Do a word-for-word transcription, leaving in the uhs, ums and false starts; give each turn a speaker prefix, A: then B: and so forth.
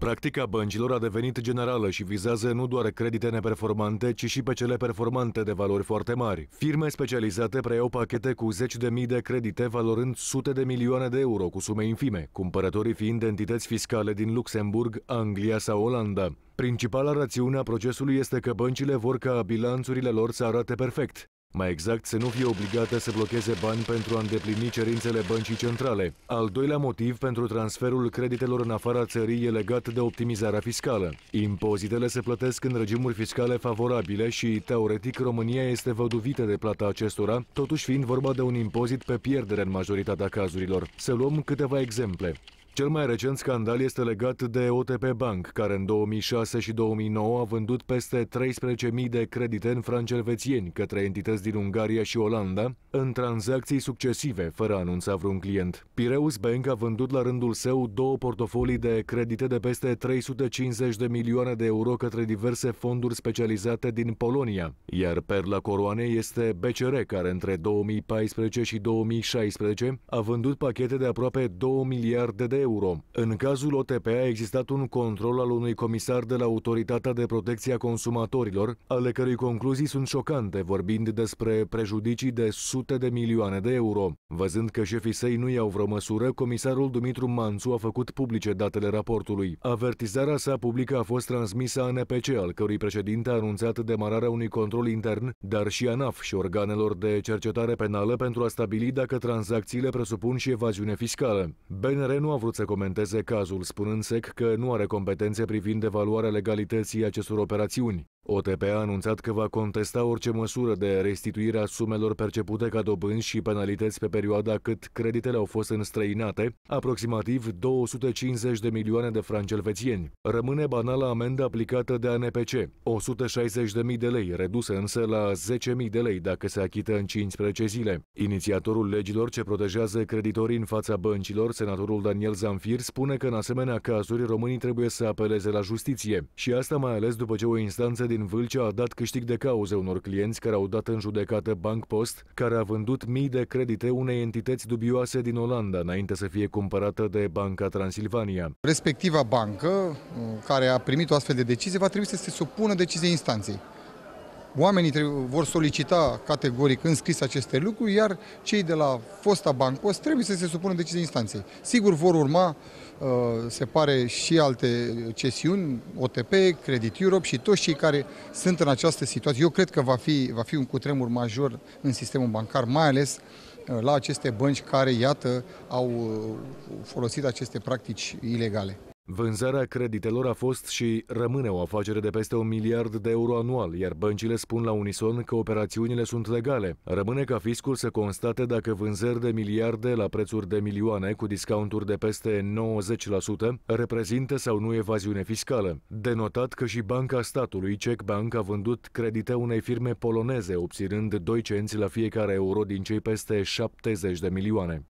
A: Practica băncilor a devenit generală și vizează nu doar credite neperformante, ci și pe cele performante de valori foarte mari. Firme specializate preiau pachete cu zeci de mii de credite valorând sute de milioane de euro cu sume infime, cumpărătorii fiind entități fiscale din Luxemburg, Anglia sau Olanda. Principala rațiune a procesului este că băncile vor ca bilanțurile lor să arate perfect. Mai exact, să nu fie obligate să blocheze bani pentru a îndeplini cerințele băncii centrale. Al doilea motiv pentru transferul creditelor în afara țării e legat de optimizarea fiscală. Impozitele se plătesc în regimuri fiscale favorabile și, teoretic, România este văduvită de plata acestora, totuși fiind vorba de un impozit pe pierdere în majoritatea cazurilor. Să luăm câteva exemple. Cel mai recent scandal este legat de O T P Bank, care în două mii șase și două mii nouă a vândut peste treisprezece mii de credite în franci elvețieni către entități din Ungaria și Olanda, în tranzacții succesive, fără a anunța vreun client. Piraeus Bank a vândut la rândul său două portofolii de credite de peste trei sute cincizeci de milioane de euro către diverse fonduri specializate din Polonia, iar perla coroanei este B C R, care între două mii paisprezece și două mii șaisprezece a vândut pachete de aproape două miliarde de euro. În cazul O T P a existat un control al unui comisar de la Autoritatea de Protecție a Consumatorilor, ale cărui concluzii sunt șocante, vorbind despre prejudicii de sute de milioane de euro. Văzând că șefii săi nu iau vreo măsură, comisarul Dumitru Manțu a făcut publice datele raportului. Avertizarea sa publică a fost transmisă A N P C, al cărui președinte a anunțat demararea unui control intern, dar și A N A F și organelor de cercetare penală pentru a stabili dacă tranzacțiile presupun și evaziune fiscală. B N R nu a vrut să comenteze cazul, spunând sec că nu are competențe privind evaluarea legalității acestor operațiuni. O T P a anunțat că va contesta orice măsură de restituire a sumelor percepute ca dobânzi și penalități pe perioada cât creditele au fost înstrăinate, aproximativ două sute cincizeci de milioane de franci elvețieni. Rămâne banala amendă aplicată de A N P C, o sută șaizeci de mii de lei, redusă însă la zece mii de lei dacă se achită în cincisprezece zile. Inițiatorul legilor ce protejează creditorii în fața băncilor, senatorul Daniel Zamfir, spune că în asemenea cazuri românii trebuie să apeleze la justiție, și asta mai ales după ce o instanță din Vâlcea a dat câștig de cauze unor clienți care au dat în judecată Bank Post, care a vândut mii de credite unei entități dubioase din Olanda, înainte să fie cumpărată de Banca Transilvania.
B: Respectiva bancă, care a primit o astfel de decizie, va trebui să se supună deciziei instanței. Oamenii vor solicita categoric înscris aceste lucruri, iar cei de la fosta Bank Post trebuie să se supună deciziei instanței. Sigur, vor urma, se pare, și alte cesiuni, O T P, Credit Europe și toți cei care sunt în această situație. Eu cred că va fi, va fi un cutremur major în sistemul bancar, mai ales la aceste bănci care, iată, au folosit aceste practici ilegale.
A: Vânzarea creditelor a fost și rămâne o afacere de peste un miliard de euro anual, iar băncile spun la unison că operațiunile sunt legale. Rămâne ca fiscul să constate dacă vânzări de miliarde la prețuri de milioane, cu discounturi de peste nouăzeci la sută, reprezintă sau nu evaziune fiscală. De notat că și Banca Statului, Czech Bank, a vândut credite unei firme poloneze, obținând doi cenți la fiecare euro din cei peste șaptezeci de milioane.